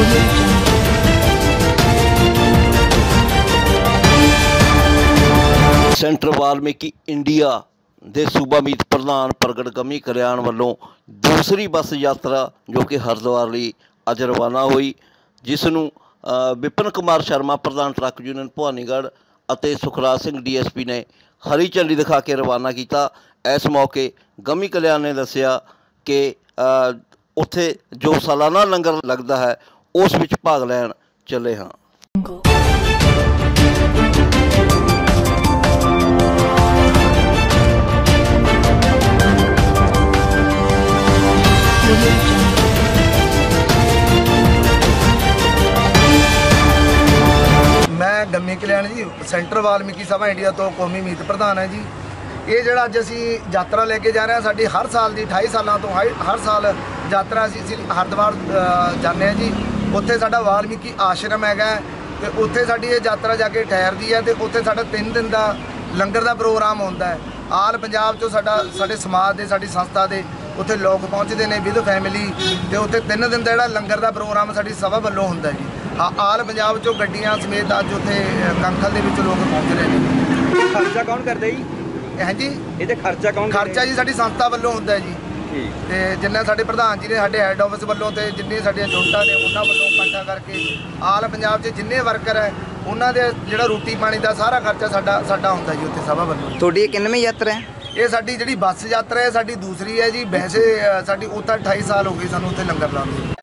Centre Valmiki India ਦੇ सूबा मीत प्रधान प्रगट गमी कल्याण ਵੱਲੋਂ दूसरी बस यात्रा जो कि हरिद्वार ਲਈ ਅੱਜ रवाना हुई, जिस ਨੂੰ विपिन कुमार शर्मा प्रधान ट्रक यूनियन भवानीगढ़ ਅਤੇ सुखराज सिंह DSP ने हरी झंडी दिखा के रवाना किया। इस मौके गमी कल्याण ने दस्सिया कि उत्थे जो सालाना लंगर लगता है उस विच भाग लैण चले हाँ। मैं गमी कल्याण जी सेंटर वाल्मीकि सभा इंडिया तो कौमी मीत प्रधान है जी। ये जोड़ा अज असी यात्रा लेके जा रहे हैं, साड़ी हर साल की 28 सालों तो हर साल यात्रा असी हरिद्वार जाने जी। उत्थे साडा वाल्मीकि आश्रम हैगा ते उत्थे साडी ये यात्रा जाके ठहरदी है ते उत्थे साडा 3 दिन का लंगर का प्रोग्राम होंदा है। आल पंजाब चो साडे समाज दे साडी संस्था दे उत्थे लोग पहुँचते हैं विद फैमिली ते उत्थे 3 दिन का जिहड़ा लंगर का प्रोग्राम साडी सभा वालों होंदा जी। हाँ, आल पंजाब चो गड्डियां समेत अज उत्थे कंखल दे विच लोग पहुँच रहे हैं। खर्चा कौन करदा जी? है जी, ये खर्चा कौन? खर्चा जी साडी संस्था वालों होंदा है जी। ते जिन्ना साडे प्रधान जी ने साडे हैड ऑफिस वालों ते जिन्नी साडियां जोटां ने उन्हां वालों इकट्ठा करके आल पंजाब च जिन्ने वर्कर है उन्हां दे जिहड़ा रोटी पानी का सारा खर्चा साडा होंदा जी उत्थे सभा वालों। तुहाडी किन्नवीं यात्रा है? ये साडी जिहड़ी बस यात्रा है साडी दूसरी है जी। वैसे साडी उत्थे 28 साल हो गए सानूं उत्थे लंगर लाउंदे।